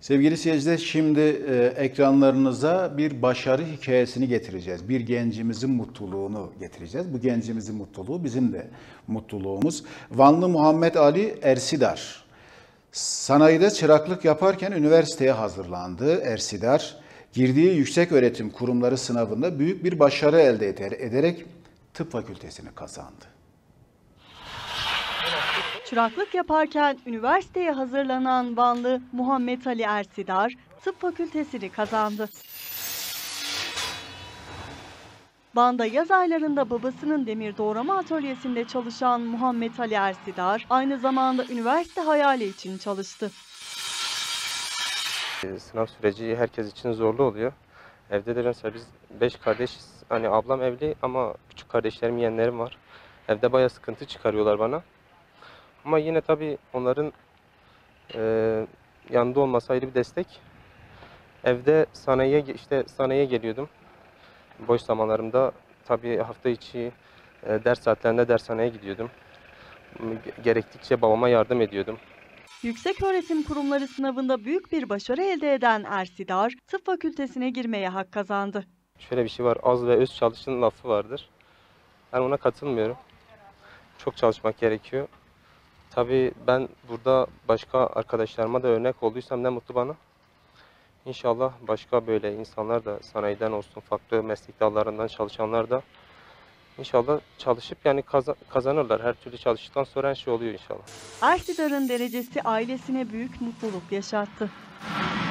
Sevgili seyirciler, şimdi ekranlarınıza bir başarı hikayesini getireceğiz. Bir gencimizin mutluluğunu getireceğiz. Bu gencimizin mutluluğu bizim de mutluluğumuz. Vanlı Muhammed Ali Ersidar. Sanayide çıraklık yaparken üniversiteye hazırlandı Ersidar. Girdiği yükseköğretim kurumları sınavında büyük bir başarı elde ederek tıp fakültesini kazandı. Çıraklık yaparken üniversiteye hazırlanan Vanlı Muhammed Ali Ersidar tıp fakültesini kazandı. Van'da yaz aylarında babasının demir doğrama atölyesinde çalışan Muhammed Ali Ersidar aynı zamanda üniversite hayali için çalıştı. Sınav süreci herkes için zorlu oluyor. Evde de mesela biz 5 kardeşiz. Hani ablam evli ama küçük kardeşlerim, yeğenlerim var. Evde bayağı sıkıntı çıkarıyorlar bana. Ama yine tabii onların yanında olması ayrı bir destek. Evde sanayiye geliyordum. Boş zamanlarımda tabii hafta içi ders saatlerinde dershaneye gidiyordum. Gerektikçe babama yardım ediyordum. Yükseköğretim kurumları sınavında büyük bir başarı elde eden Ersidar tıp fakültesine girmeye hak kazandı. Şöyle bir şey var, az ve öz çalışın lafı vardır. Ben ona katılmıyorum. Çok çalışmak gerekiyor. Tabii ben burada başka arkadaşlarıma da örnek olduysam ne mutlu bana. İnşallah başka böyle insanlar da sanayiden olsun, farklı meslek dallarından çalışanlar da inşallah çalışıp yani kazanırlar. Her türlü çalıştıktan sonra her şey oluyor inşallah. Ersidar'ın derecesi ailesine büyük mutluluk yaşattı.